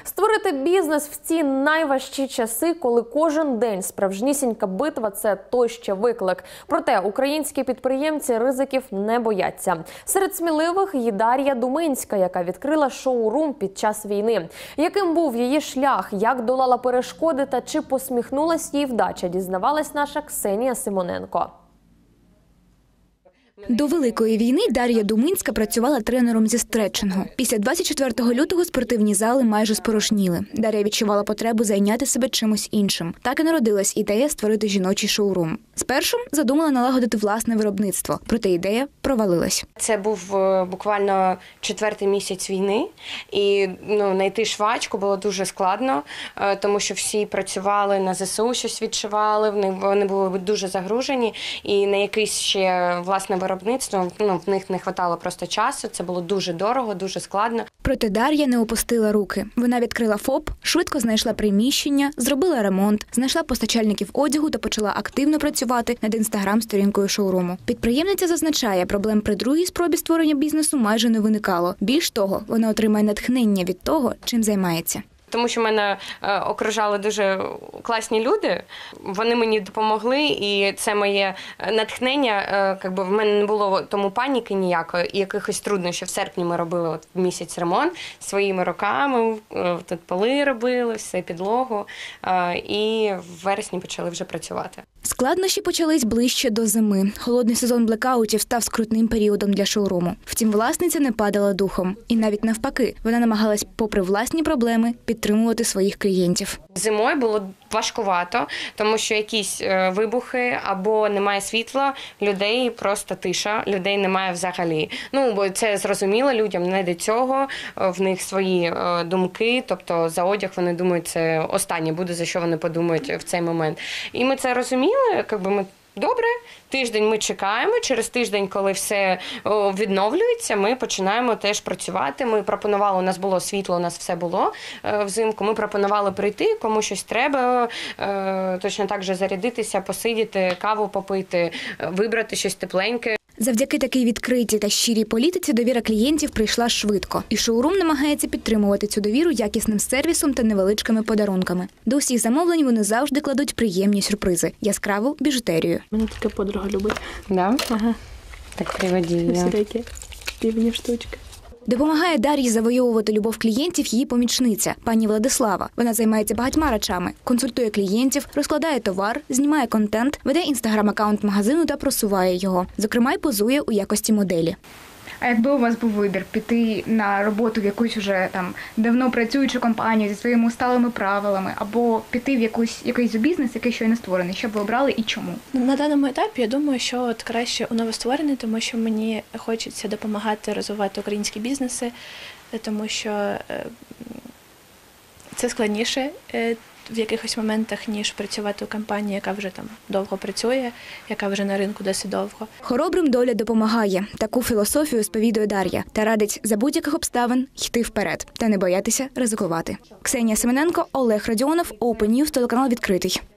Створити бізнес в ці найважчі часи, коли кожен день справжнісінька битва – це той ще виклик. Проте українські підприємці ризиків не бояться. Серед сміливих є Дар'я Думинська, яка відкрила шоурум під час війни. Яким був її шлях, як долала перешкоди та чи посміхнулась їй вдача, дізнавалась наша Ксенія Симоненко. До Великої війни Дар'я Думинська працювала тренером зі стретчингу. Після 24 лютого спортивні зали майже спорожніли. Дар'я відчувала потребу зайняти себе чимось іншим. Так і народилась ідея створити жіночий шоурум. Спершу задумала налагодити власне виробництво, проте ідея провалилась. Це був буквально 4-й місяць війни, і знайти швачку було дуже складно, тому що всі працювали на ЗСУ, щось відшивали, вони були дуже загружені, і на якийсь ще власне виробництво в них не вистачало просто часу, це було дуже дорого, дуже складно. Проте Дар'я не опустила руки. Вона відкрила ФОП, швидко знайшла приміщення, зробила ремонт, знайшла постачальників одягу та почала активно працювати над інстаграм-сторінкою шоуруму. Підприємниця зазначає, проблем при другій спробі створення бізнесу майже не виникало. Більш того, вона отримає натхнення від того, чим займається. Тому що мене окружали дуже класні люди, вони мені допомогли, і це моє натхнення, в мене не було тому паніки ніякої, і якихось труднощів. В серпні ми робили місяць ремонт своїми руками, тут поли робили, все, підлогу, і в вересні почали вже працювати. Складнощі почались ближче до зими. Холодний сезон блекаутів став скрутним періодом для шоуруму. Втім, власниця не падала духом. І навіть навпаки, вона намагалась, попри власні проблеми, підтримувати своїх клієнтів. Зимою було важкувато, тому що якісь вибухи або немає світла, людей просто тиша, людей немає взагалі. Бо це зрозуміло людям, не до цього, в них свої думки, тобто за одяг вони думають, це останнє буде, за що вони подумають в цей момент. І ми це розуміли, ми добре, тиждень ми чекаємо, через тиждень, коли все відновлюється, ми починаємо теж працювати. Ми пропонували, у нас було світло, у нас все було взимку, ми пропонували прийти, кому щось треба, точно так же зарядитися, посидіти, каву попити, вибрати щось тепленьке. Завдяки такій відкритій та щирій політиці довіра клієнтів прийшла швидко. І шоурум намагається підтримувати цю довіру якісним сервісом та невеличкими подарунками. До усіх замовлень вони завжди кладуть приємні сюрпризи – яскраву біжутерію. Мене така подруга любить. Да? Ага. Так приводі. Всі такі півні штучки. Допомагає Дар'ї завоювати любов клієнтів її помічниця, пані Владислава. Вона займається багатьма речами, консультує клієнтів, розкладає товар, знімає контент, веде інстаграм-аккаунт магазину та просуває його. Зокрема, й позує у якості моделі. А якби у вас був вибір піти на роботу в якусь уже давно працюючу компанію зі своїми усталими правилами, або піти в якийсь бізнес, який щойно створений, що б ви обрали і чому? На даному етапі я думаю, що краще у новостворений, тому що мені хочеться допомагати розвивати українські бізнеси, тому що це складніше в якихось моментах, ніж працювати у компанії, яка вже довго працює, яка вже на ринку досить довго. Хоробрим доля допомагає. Таку філософію сповідує Дар'я та радить за будь-яких обставин йти вперед та не боятися ризикувати. Ксенія Симоненко, Олег Радіонов, Open News, телеканал «Відкритий».